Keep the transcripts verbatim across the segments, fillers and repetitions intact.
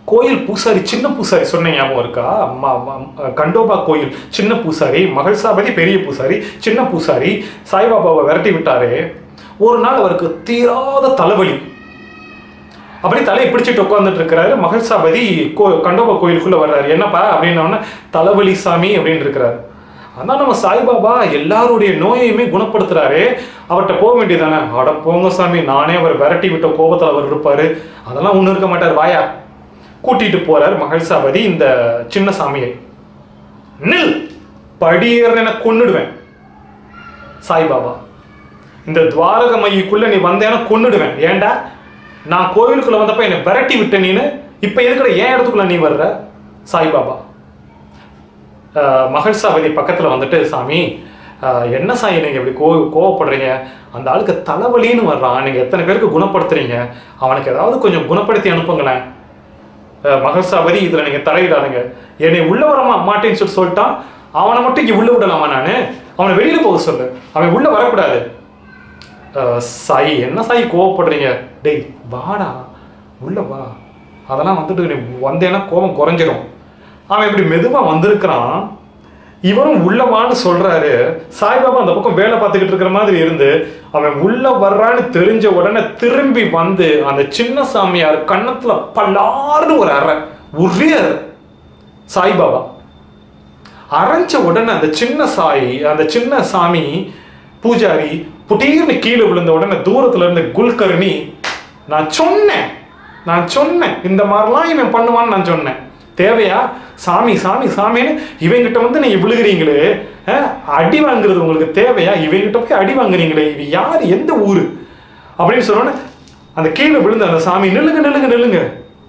கோயில் பூசாரி, சின்ன பூசாரி சொன்ன ஞாபகம் இருக்கா? கண்டோபா கோயில் சின்ன பூசாரி, மகள்சாபதி பெரிய பூசாரி, சின்ன பூசாரி சாய்பாபாவை விரட்டி விட்டாரு. ஒரு நாள் அவருக்கு தீராத தலைவலி. அப்படி தலையை பிடிச்சிட்டு உட்காந்துட்டு இருக்கிறாரு. மகள்சாபதி கோ கண்டோபா கோயிலுக்குள்ள வர்றாரு. என்னப்பா அப்படின்னா, தலைவலி சாமி அப்படின்னு இருக்கிறாரு. அதான் நம்ம சாய்பாபா எல்லாருடைய நோயையுமே குணப்படுத்துறாரு, அவர்கிட்ட போக வேண்டியதானே. அட போங்க சாமி, நானே அவர் விரட்டி விட்ட கோபத்தில் அவர் இருப்பாரு, அதெல்லாம் ஒன்றும் இருக்க மாட்டார், வாயா. கூட்டிட்டு போறார் மகள்சாபதி இந்த சின்ன சாமியை. நில், படியேற என கொன்னுடுவேன். சாய்பாபா, இந்த துவாரக மையக்குள்ள நீ வந்தேன்னா கொன்னுடுவேன். ஏண்டா, நான் கோயிலுக்குள்ள வந்தப்ப என்னை விரட்டி விட்ட நீனு, இப்ப எதுக்குற ஏன் இடத்துக்குள்ள நீ வர்ற? சாய்பாபா மகள்சாபதி பக்கத்துல வந்துட்டு, சாமி என்ன சாய் நீங்க இப்படி கோ கோவப்படுறீங்க? அந்த ஆளுக்கு தலைவலின்னு வர்றான், நீங்க எத்தனை பேருக்கு குணப்படுத்துறீங்க, அவனுக்கு ஏதாவது கொஞ்சம் குணப்படுத்தி அனுப்புங்களேன். மகள்சாபதி, இதுல நீங்க தலையிடாதுங்க, என்னை உள்ள வர மாட்டேன்னு சொல்லி சொல்லிட்டான். அவனை மட்டும் இங்க உள்ள விடலாமா? நானு அவனை வெளியில போக சொல்லு, அவன் உள்ள வரக்கூடாது. சாய், என்ன சாய் கோவப்படுறீங்க? டேய் வாடா, உள்ள வா, அதெல்லாம் வந்துட்டு நீ வந்தேன்னா கோபம் குறைஞ்சிடும். அவன் இப்படி மெதுவா வந்திருக்கிறான், இவரும் உள்ளவான்னு சொல்றாரு. சாய்பாபா அந்த பக்கம் வேலை பார்த்துக்கிட்டு இருக்கிற மாதிரி இருந்து அவன் உள்ள வர்றான்னு தெரிஞ்ச உடனே திரும்பி வந்து அந்த சின்ன சாமியார் கன்னத்துல பல்லாறு ஒரு அறை ஒரே அறை. சாய்பாபா அரைஞ்ச உடனே அந்த சின்ன சாய் அந்த சின்ன சாமி பூஜாரி புட்டீர்னு கீழே விழுந்த உடனே தூரத்துல இருந்து குல்கர்ணி, நான் சொன்னேன் நான் சொன்னேன் இந்த மாதிரிலாம் இவன் பண்ணுவான்னு நான் சொன்னேன், தேவையா? சாமி சாமி சாமின்னு இவங்கிட்ட வந்து நீங்க விழுகிறீங்களே, அடி வாங்குறது உங்களுக்கு தேவையா? இவங்கிட்ட போய் அடி வாங்குறீங்களே, இவ யார், எந்த ஊரு அப்படின்னு சொன்னோன்னே அந்த கீழே விழுந்த அந்த சாமி, நில்லுங்க நில்லுங்க நில்லுங்க,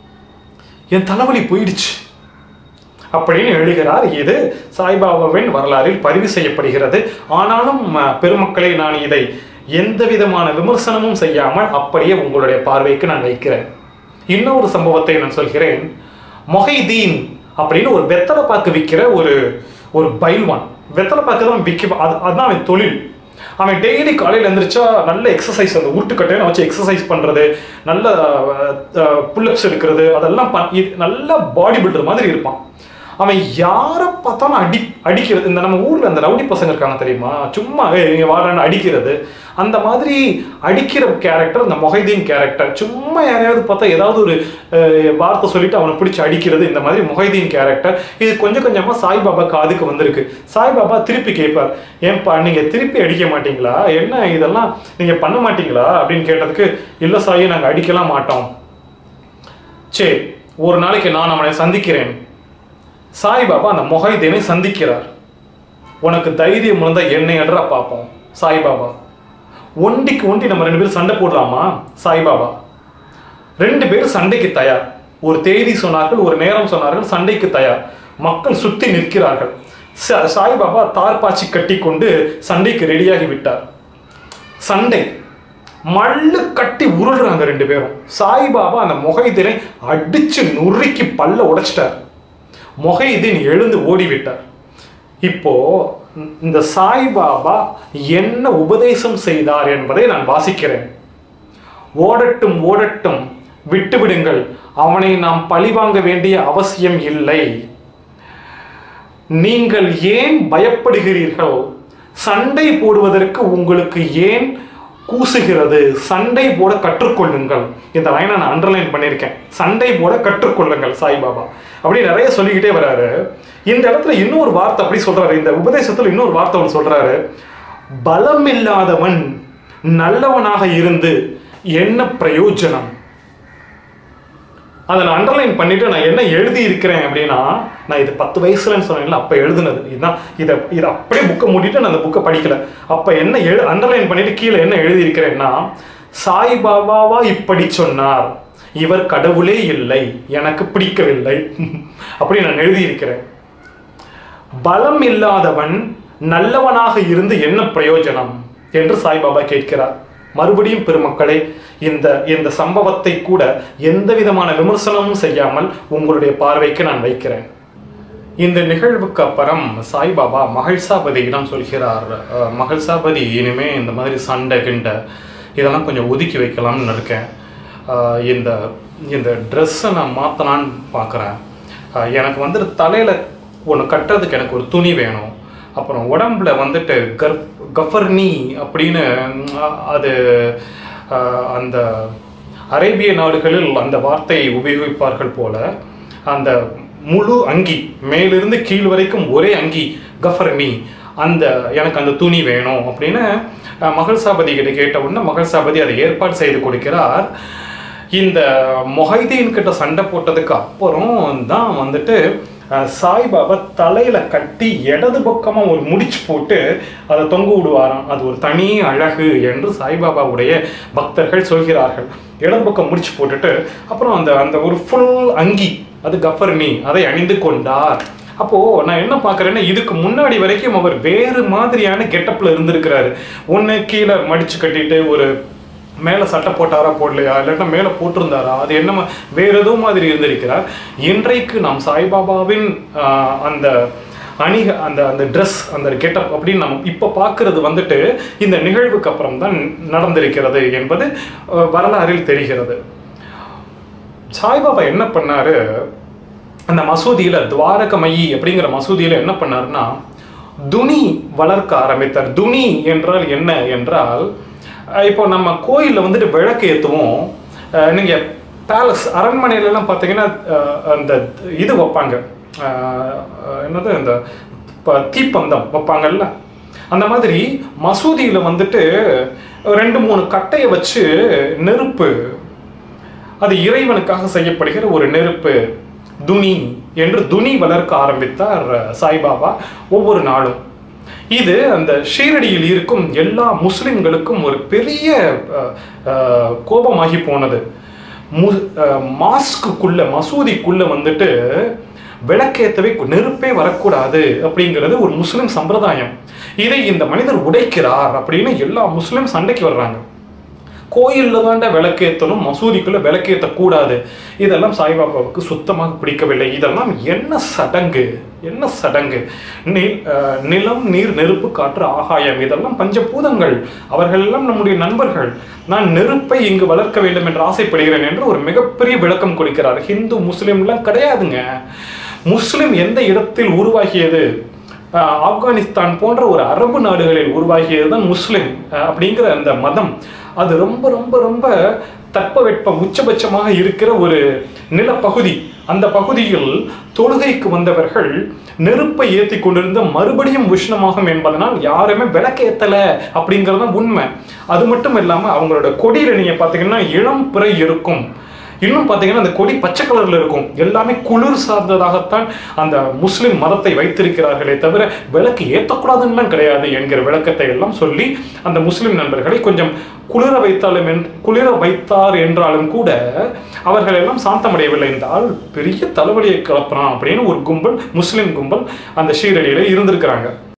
என் தலைவலி போயிடுச்சு அப்படின்னு எழுதுகிறார். இது சாய்பாபாவின் வரலாறில் பதிவு செய்யப்படுகிறது. ஆனாலும் பெருமக்களை, நான் இதை எந்த விதமான விமர்சனமும் செய்யாமல் அப்படியே உங்களுடைய பார்வைக்கு நான் வைக்கிறேன். இன்னொரு சம்பவத்தை நான் சொல்கிறேன். மொஹைதீன் அப்படின்னு ஒரு வெத்தலை பாக்கு விற்கிற ஒரு ஒரு பைல்வான், வெத்தலை பாக்கு தான் விற்க, அது அதுதான் அவன் தொழில். அவன் டெய்லி காலையில் எழுந்திரிச்சா நல்ல எக்ஸசைஸ், அந்த உருட்டுக்கட்டையை வச்சு எக்ஸசைஸ் பண்ணுறது, நல்ல புல்லப்ஸ் எடுக்கிறது, அதெல்லாம் நல்ல பாடி பில்டர் மாதிரி இருப்பான். அவன் யாரை பார்த்தாலும் அடி அடிக்கிறது. இந்த நம்ம ஊரில் அந்த ரவுடி பசங்க இருக்காங்க தெரியுமா, சும்மா வாடான்னு அடிக்கிறது, அந்த மாதிரி அடிக்கிற கேரக்டர் இந்த மொஹைதீன் கேரக்டர். சும்மா யாரையாவது பார்த்தா ஏதாவது ஒரு வார்த்தை சொல்லிட்டு அவனை பிடிச்சி அடிக்கிறது, இந்த மாதிரி மொஹைதீன் கேரக்டர். இது கொஞ்சம் கொஞ்சமாக சாய்பாபா காதுக்கு வந்திருக்கு. சாய்பாபா திருப்பி கேட்பார், ஏன்பா நீங்கள் திருப்பி அடிக்க மாட்டீங்களா, என்ன இதெல்லாம் நீங்கள் பண்ண மாட்டீங்களா அப்படின்னு கேட்டதுக்கு, இல்லை சாயை நாங்கள் அடிக்கலாம் மாட்டோம். சரி, ஒரு நாளைக்கு நான் அவனை சந்திக்கிறேன். சாய்பாபா அந்த மொஹைதீனை சந்திக்கிறார். உனக்கு தைரியம் இருந்தால் என்னை எட்ரா பார்ப்போம். சாய்பாபா, ஒண்டிக்கு ஒண்டி நம்ம ரெண்டு பேரும் சண்டை போடலாமா? சாய்பாபா, ரெண்டு பேரும் சண்டைக்கு தயார். ஒரு தேதி சொன்னார்கள், ஒரு நேரம் சொன்னார்கள், சண்டைக்கு தயார். மக்கள் சுத்தி நிற்கிறார்கள். சாய்பாபா தார்பாச்சி கட்டி கொண்டு சண்டைக்கு ரெடியாகி விட்டார். சண்டை மல்லு கட்டி உருள்றாங்க ரெண்டு பேரும். சாய்பாபா அந்த மொஹைதீனை அடிச்சு நுறுக்கி பல்ல உடைச்சிட்டார். மொஹைதீன் எழுந்து ஓடிவிட்டார். இப்போ இந்த சாய்பாபா என்ன உபதேசம் செய்தார் என்பதை நான் வாசிக்கிறேன். ஓடட்டும் ஓடட்டும், விட்டுவிடுங்கள், அவனை நாம் பழிவாங்க வேண்டிய அவசியம் இல்லை. நீங்கள் ஏன் பயப்படுகிறீர்கள்? சண்டை போடுவதற்கு உங்களுக்கு ஏன் கூசுகிறது? சண்டை போட கற்றுக்கொள்ளுங்கள். இந்த லைனை நான் அண்டர்லைன் பண்ணியிருக்கேன். சண்டை போட கற்றுக்கொள்ளுங்கள் சாய்பாபா அப்படி நிறைய சொல்லிக்கிட்டே வர்றாரு. இந்த இடத்துல இன்னொரு வார்த்தை அப்படி சொல்றாரு, இந்த உபதேசத்துல இன்னொரு வார்த்தை ஒன்று சொல்றாரு, பலம் இல்லாதவன் நல்லவனாக இருந்து என்ன பிரயோஜனம்? அதை நான் அண்டர்லைன் பண்ணிட்டு நான் என்ன எழுதி இருக்கிறேன் அப்படின்னா, நான் இது பத்து வயசுலன்னு சொன்னேன்ல, அப்ப எழுதுனது இதுதான். இதை இதை அப்படியே புக்கை மூடிட்டு நான் அந்த புக்கை படிக்கல. அப்ப என்ன எழு அண்டர்லைன் பண்ணிட்டு கீழே என்ன எழுதி இருக்கிறேன்னா, சாய்பாபாவா இப்படி சொன்னார், இவர் கடவுளே இல்லை, எனக்கு பிடிக்கவில்லை அப்படி நான் எழுதியிருக்கிறேன். பலம் இல்லாதவன் நல்லவனாக இருந்து என்ன பிரயோஜனம் என்று சாய்பாபா கேட்கிறார். மறுபடியும் பெருமக்களே, இந்த இந்த சம்பவத்தை கூட எந்த விதமான விமர்சனமும் செய்யாமல் உங்களுடைய பார்வைக்கு நான் வைக்கிறேன். இந்த நிகழ்வுக்கு அப்புறம் சாய்பாபா மகள்சாபதியிடம் சொல்கிறார், மகள்சாபதி, இனிமே இந்த மாதிரி சண்டை கிண்டை இதெல்லாம் கொஞ்சம் ஒதுக்கி வைக்கலாம்னு இருக்கேன். இந்த இந்த ட்ரெஸ்ஸை நான் மாற்றலான்னு பார்க்குறேன். எனக்கு வந்துட்டு தலையில் ஒன்று கட்டுறதுக்கு எனக்கு ஒரு துணி வேணும். அப்புறம் உடம்புல வந்துட்டு கர் கஃபர்னி அப்படின்னு அது அந்த அரேபிய நாடுகளில் அந்த வார்த்தையை உபயோகிப்பார்கள் போல, அந்த முழு அங்கி மேலிருந்து கீழ் வரைக்கும் ஒரே அங்கி கஃபர்னி, அந்த எனக்கு அந்த துணி வேணும் அப்படின்னு மகள் சாபதி கிட்ட கேட்ட உடனே மகள் சாபதி அதை ஏற்பாடு செய்து கொடுக்கிறார். இந்த மொஹைதீன் கிட்ட சண்டை போட்டதுக்கு அப்புறம் தான் வந்துட்டு சாய்பாபா தலையில கட்டி இடது பக்கமா ஒரு முடிச்சு போட்டு அதை தொங்க விடுவாராம். அது ஒரு தனி அழகு என்று சாய்பாபாவுடைய பக்தர்கள் சொல்கிறார்கள். இடது பக்கம் முடிச்சு போட்டுட்டு அப்புறம் அந்த அந்த ஒரு ஃபுல் அங்கி, அது கஃபர்னி, அதை அணிந்து கொண்டார். அப்போ நான் என்ன பார்க்குறேன்னா, இதுக்கு முன்னாடி வரைக்கும் அவர் வேறு மாதிரியான கெட்டப்ல இருந்திருக்கிறாரு. ஒன்று கீழே மடிச்சு கட்டிட்டு ஒரு மேலே சட்டை போட்டாரா போடலையா, இல்லாட்டா மேலே போட்டிருந்தாரா, அது என்ன வேற ஏதோ மாதிரி இருந்திருக்கிறார். இன்றைக்கு நாம் சாய்பாபாவின் அந்த அணிக அந்த அந்த ட்ரெஸ் அந்த கெட்டப் அப்படின்னு நம்ம இப்போ பார்க்கறது வந்துட்டு இந்த நிகழ்வுக்கு அப்புறம் தான் நடந்திருக்கிறது என்பது வரலாறில் தெரிகிறது. சாய்பாபா என்ன பண்ணாரு, அந்த மசூதியில துவாரகமயி அப்படிங்கிற மசூதியில என்ன பண்ணாருன்னா துணி வளர்க்க ஆரம்பித்தார். துணி என்றால் என்ன என்றால், இப்போ நம்ம கோயிலில் வந்துட்டு விளக்கு ஏற்றுவோம். நீங்கள் பேலஸ் அரண்மனையிலலாம் பார்த்தீங்கன்னா அந்த இது வைப்பாங்க, என்னது அந்த தீப்பந்தம் வைப்பாங்கல்ல, அந்த மாதிரி மசூதியில் வந்துட்டு ரெண்டு மூணு கட்டையை வச்சு நெருப்பு, அது இறைவனுக்காக செய்யப்படுகிற ஒரு நெருப்பு, துணி என்று துணி வளர்க்க ஆரம்பித்தார் சாய்பாபா ஒவ்வொரு நாளும். இது அந்த ஷீரடியில் இருக்கும் எல்லா முஸ்லிம்களுக்கும் ஒரு பெரிய கோபமாகி போனது. மு மாஸ்க்குள்ள மசூதிக்குள்ள வந்துட்டு விளக்கேற்றவே நெருப்பே வரக்கூடாது அப்படிங்கிறது ஒரு முஸ்லிம் சம்பிரதாயம். இதை இந்த மனிதர் உடைக்கிறார் அப்படின்னு எல்லா முஸ்லிம் சண்டைக்கு வர்றாங்க. கோயிலில் தாண்ட விளக்கேற்றணும், மசூதிக்குள்ள விளக்கேற்றக்கூடாது. இதெல்லாம் சாய்பாபாவுக்கு சுத்தமாக பிடிக்கவில்லை. இதெல்லாம் என்ன சடங்கு, என்ன சடங்கு? நிலம், நீர், நெருப்பு, காற்று, ஆகாயம், இதெல்லாம் பஞ்சபூதங்கள். அவர்கள் எல்லாம் நம்முடைய நண்பர்கள். நான் நெருப்பை இங்கு வளர்க்க வேண்டும் என்று ஆசைப்படுகிறேன் என்று ஒரு மிகப்பெரிய விளக்கம் கொடுக்கிறார். ஹிந்து முஸ்லிம்லாம் கிடையாதுங்க. முஸ்லிம் எந்த இடத்தில் உருவாகியது? ஆப்கானிஸ்தான் போன்ற ஒரு அரபு நாடுகளில் உருவாகியது தான் முஸ்லிம் அப்படிங்கிற அந்த மதம். அது ரொம்ப ரொம்ப ரொம்ப தட்பவெட்ப உச்சபட்சமாக இருக்கிற ஒரு நிலப்பகுதி. அந்த பகுதியில் தொழுகைக்கு வந்தவர்கள் நெருப்பை ஏற்றி கொண்டிருந்த மறுபடியும் உஷ்ணமாகும் என்பதனால் யாருமே விளக்கேற்றலை அப்படிங்கிறது உண்மை. அது மட்டும் இல்லாமல் அவங்களோட கொடியில் நீங்கள் பார்த்தீங்கன்னா இளம் பிறை இருக்கும். இன்னும் பார்த்தீங்கன்னா அந்த கொடி பச்சை கலர்ல இருக்கும். எல்லாமே குளிர் சார்ந்ததாகத்தான் அந்த முஸ்லிம் மதத்தை வைத்திருக்கிறார்களே தவிர விளக்கு ஏற்றக்கூடாதுன்னு கிடையாது என்கிற விளக்கத்தை எல்லாம் சொல்லி அந்த முஸ்லிம் நண்பர்களை கொஞ்சம் குளிர வைத்தாலும் என் குளிர வைத்தார் என்றாலும் கூட அவர்கள் எல்லாம் சாந்தமடையவில்லை. இந்த ஆள் பெரிய தலைவலியை கிளப்புறான் அப்படின்னு ஒரு கும்பல், முஸ்லிம் கும்பல் அந்த ஷீரடியில இருந்திருக்கிறாங்க.